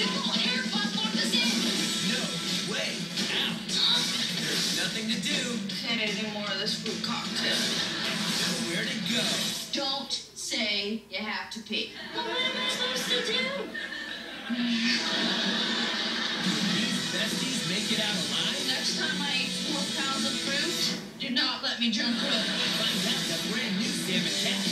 No way out. There's nothing to do. Can't eat any more of this fruit cocktail. Nowhere to go. Don't say you have to pee. Well, what am I supposed to do? These besties make it out alive. Next time I eat 4 pounds of fruit, do not let me jump rope. Find out that brand new Sam and Cat